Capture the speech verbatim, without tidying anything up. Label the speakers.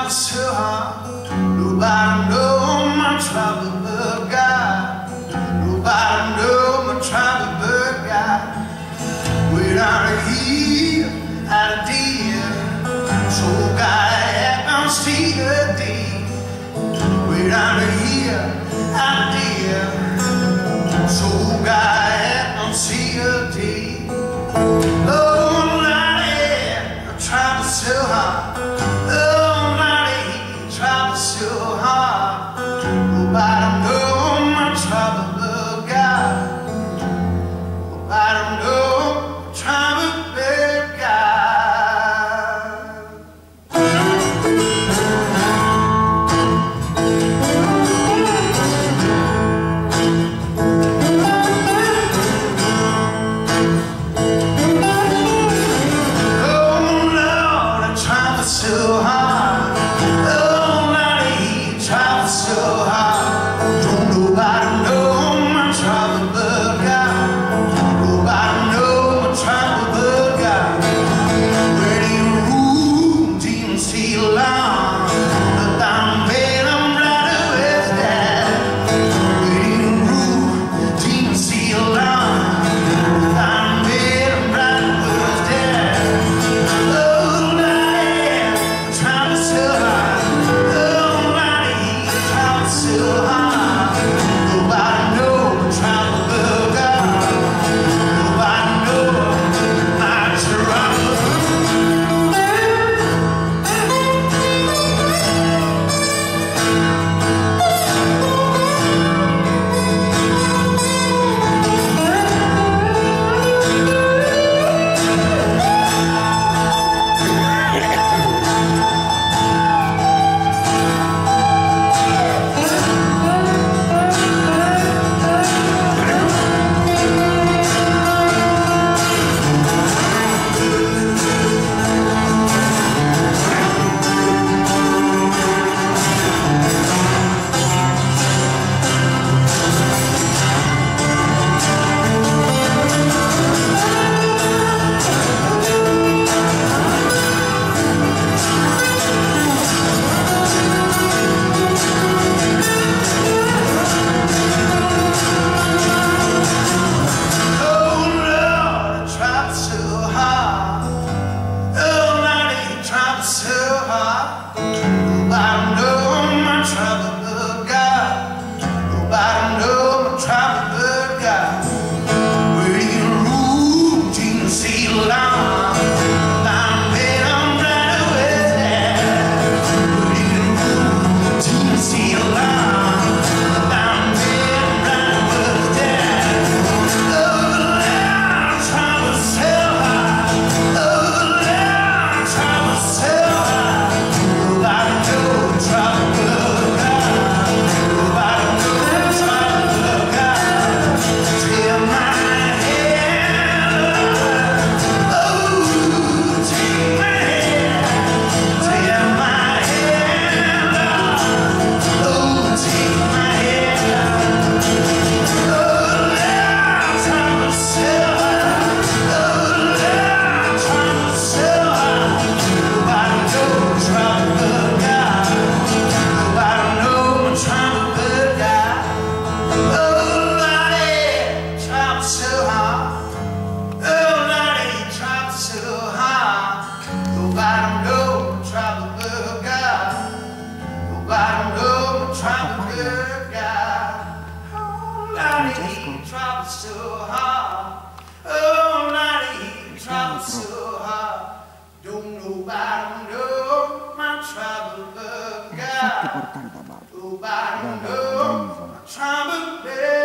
Speaker 1: travel so hard. Nobody know my travel but God. Nobody know my travel but God. We're out of here, out of deal. So God, I'm still a deal. We're out of here, out of deal. So God, I'm still a deal. Oh, Lordy, I travel so hard. Oh, Lordy, I travel so hard. Nobody know my travel but God. Nobody know my travel but God. So hard, oh Lordy, travel so hard. Don't nobody know my travel but God. Nobody know my travel but God. Where do you room, demon still on? But I'm bed, I'm right with that. Where do you room, demon still on? But I'm bed, I'm right with that. Oh, travel so hard, oh Lordy, travel so hard. Nobody know travel but God. Nobody know my travel. Travel so hard, oh Lordy, travel so hard. Don't nobody know my travel but God. Nobody know my travel but